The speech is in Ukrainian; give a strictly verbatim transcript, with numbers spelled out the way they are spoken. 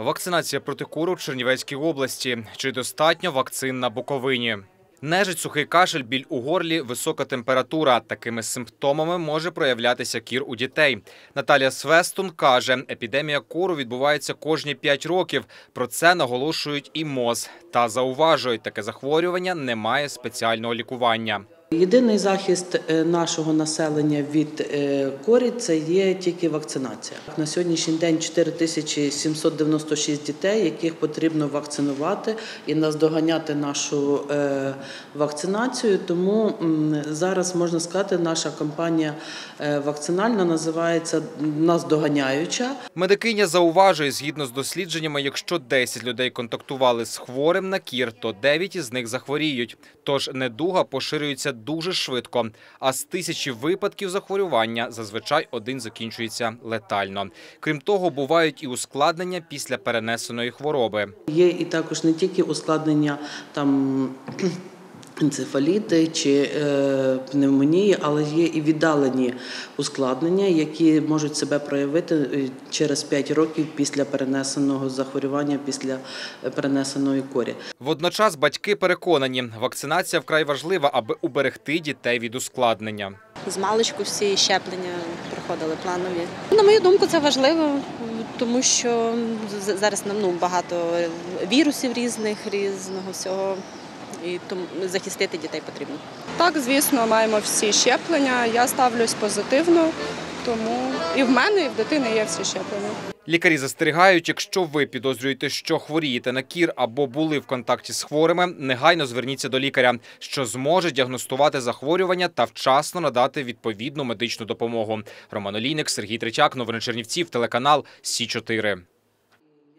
Вакцинація проти кору в Чернівецькій області. Чи достатньо вакцин на Буковині? Нежить, сухий кашель, біль у горлі, висока температура. Такими симптомами може проявлятися кір у дітей. Наталія Свестун каже, епідемія кору відбувається кожні п'ять років. Про це наголошують і МОЗ. Та зауважують, таке захворювання не має спеціального лікування. Єдиний захист нашого населення від корі – це є тільки вакцинація. На сьогоднішній день чотири тисячі сімсот дев'яносто шість дітей, яких потрібно вакцинувати і наздоганяти нашу вакцинацію. Тому зараз, можна сказати, наша кампанія вакцинальна називається «Наздоганяюча». Медикиня зауважує, згідно з дослідженнями, якщо десять людей контактували з хворим на кір, то дев'ять із них захворіють. Тож недуга поширюється дуже швидко, а з тисячі випадків захворювання зазвичай один закінчується летально. Крім того, бувають і ускладнення після перенесеної хвороби. Є і також не тільки ускладнення там енцефаліти чи е, пневмонії, але є і віддалені ускладнення, які можуть себе проявити через п'ять років після перенесеного захворювання, після перенесеної корі. Водночас батьки переконані, вакцинація вкрай важлива, аби уберегти дітей від ускладнення. З маличку всі щеплення проходили планові. На мою думку, це важливо, тому що зараз ну, багато вірусів різних, різного всього. І тому захистити дітей потрібно. Так, звісно, маємо всі щеплення. Я ставлюсь позитивно, тому і в мене, і в дитини є всі щеплення. Лікарі застерігають, якщо ви підозрюєте, що хворієте на кір або були в контакті з хворими, негайно зверніться до лікаря, що зможе діагностувати захворювання та вчасно надати відповідну медичну допомогу. Роман Олійник, Сергій Третяк, новини Чернівців, телеканал Сі чотири.